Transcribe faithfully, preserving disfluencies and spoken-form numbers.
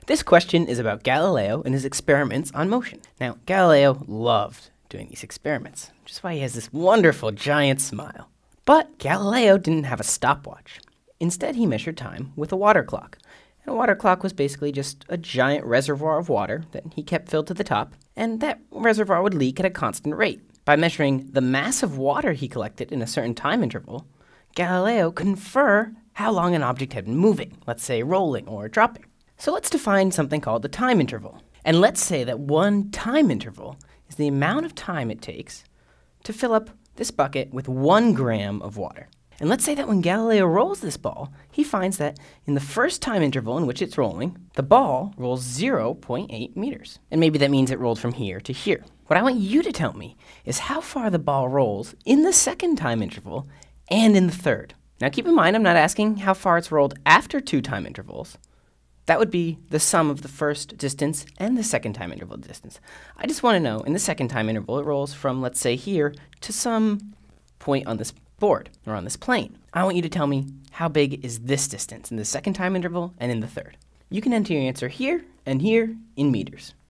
This question is about Galileo and his experiments on motion. Now, Galileo loved doing these experiments, which is why he has this wonderful giant smile. But Galileo didn't have a stopwatch. Instead, he measured time with a water clock. And a water clock was basically just a giant reservoir of water that he kept filled to the top, and that reservoir would leak at a constant rate. By measuring the mass of water he collected in a certain time interval, Galileo could infer how long an object had been moving, let's say rolling or dropping. So let's define something called the time interval. And let's say that one time interval is the amount of time it takes to fill up this bucket with one gram of water. And let's say that when Galileo rolls this ball, he finds that in the first time interval in which it's rolling, the ball rolls zero point eight meters. And maybe that means it rolled from here to here. What I want you to tell me is how far the ball rolls in the second time interval and in the third. Now keep in mind, I'm not asking how far it's rolled after two time intervals. That would be the sum of the first distance and the second time interval distance. I just want to know, in the second time interval, it rolls from, let's say, here to some point on this board or on this plane. I want you to tell me how big is this distance in the second time interval and in the third. You can enter your answer here and here in meters.